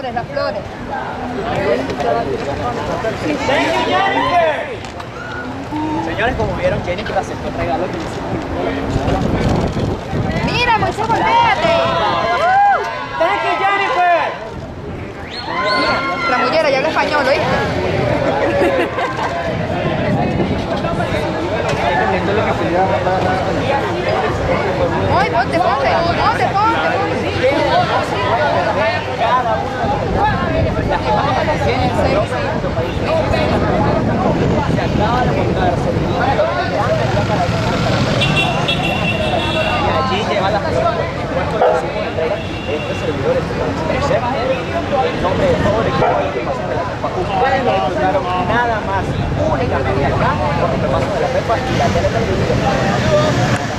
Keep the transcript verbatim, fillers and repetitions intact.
flores, las flores. Señores, como vieron, Jennifer aceptó el regalo que le hicimos. Mira, Moisés, volvéate. Thank you, Jennifer. La mullera ya habla español, ¿oíste? Ay, ponte, ponte, ponte, ponte, Y allí lleva la flor estos servidores en nombre de todo el equipo de la equipación de la Pepa. Ustedes lo disfrutaron nada más únicamente acá con el repaso de la Pepa y la tele televisión.